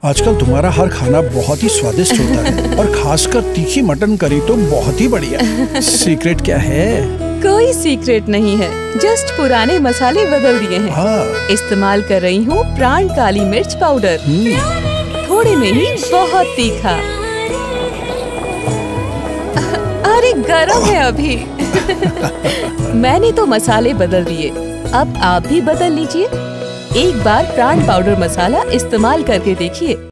आजकल तुम्हारा हर खाना बहुत ही स्वादिष्ट होता है और खासकर तीखी मटन करी तो बहुत ही बढ़िया। सीक्रेट क्या है? कोई सीक्रेट नहीं है, जस्ट पुराने मसाले बदल दिए हैं। हाँ। इस्तेमाल कर रही हूँ प्राण काली मिर्च पाउडर। थोड़े में ही बहुत तीखा। अरे गरम है अभी। मैंने तो मसाले बदल दिए, अब आप भी बदल लीजिए। एक बार प्राण पाउडर मसाला इस्तेमाल करके देखिए।